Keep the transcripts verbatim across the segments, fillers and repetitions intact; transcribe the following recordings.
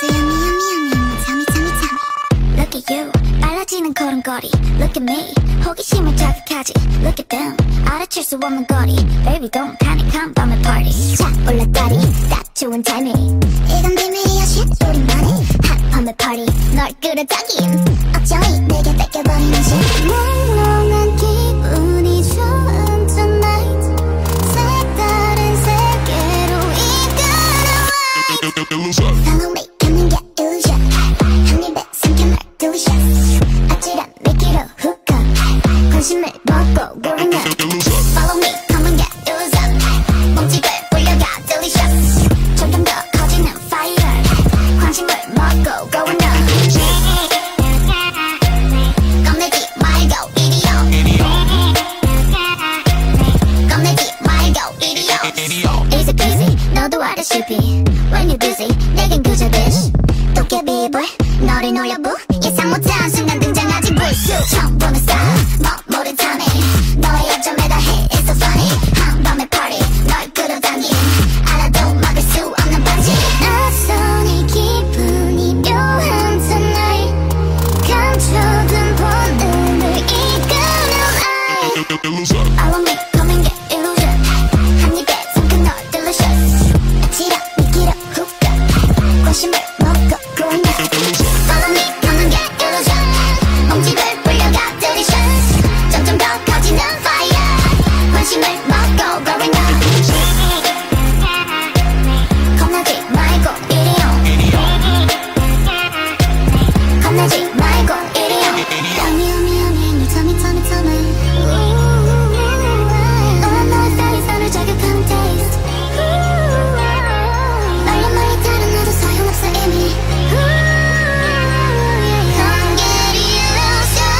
yummy yummy yummy tummy tummy tummy. Look at you 빨라지는 걸음걸이. Look at me 호기심을 자극하지. Look at them 알아챌 수 없는 거리. Baby don't panic 한 밤의 party. 자 올라다리 딱 좋은 타이밍. 이건 비밀이야 shit 우리만의 한 밤의 party. 널 끌어당긴 어쩌니 내게 뺏겨버리는 shit. 몽롱한 기분이 좋은 tonight. 색다른 세계로 이끌어와. Follow me 걷는 게 illusion. 한 입에 삼켜 날 delicious. 아찔한 미끼로 hook up. 관심을 먹고 going up. Follow me 걷는 게 illusion. 몸집을 불려가 delicious. 점점 더 커지는 fire. 관심을 먹고 going up. 겁내지 말고 이리 오. 겁내지 말고 이리 오. Easy peasy 너도 알다시피 When you busy 내겐 그저 dish. 도깨비 불 너를 놀려부. 예상 못한 순간 등장하지 불쑥. 처음 보는 style 뭐 모른 탐에 너의 약점에 다해. It's so funny 한 밤의 party. 널 끌어당긴 알아도 막을 수 없는 반지. 낯선 이 기분이 묘한 tonight. 감춰둔 본능을 이끄는 I. Follow me 걷는 게 illusion. 한 입에 삼켜 널 delicious. 아찔한 미끼로 hook up. 관심을 먹고 going up. Follow me 걷는 게 illusion. 몸집을 불려가 delicious. 점점 더 커지는 fire. 관심을 먹고 going up. 겁나지 말고 이리 오. 겁나지 말고 이리 오. Yummy yummy yummy 너 tummy tummy tummy. 너와 너의 살이 살을 자극하는 taste. 멀리 멀리 다른 나도 소용없어 이미. Come get illusion.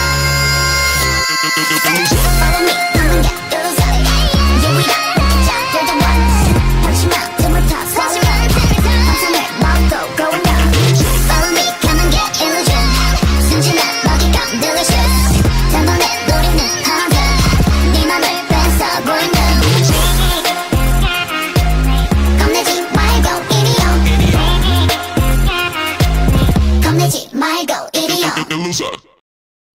Follow me 걷는 게 illusion. 유일한 느끼자 you're the one. 방심한 틈을 타 swallow. 환상을 먹고 going up. Follow me 걷는 게 illusion. 순진한 먹이감 delicious. 단번에 노리는 hunger. 네 맘을 뺏어 going up. 겁내지 말고 이리 오. 겁내지 말고 이리 오.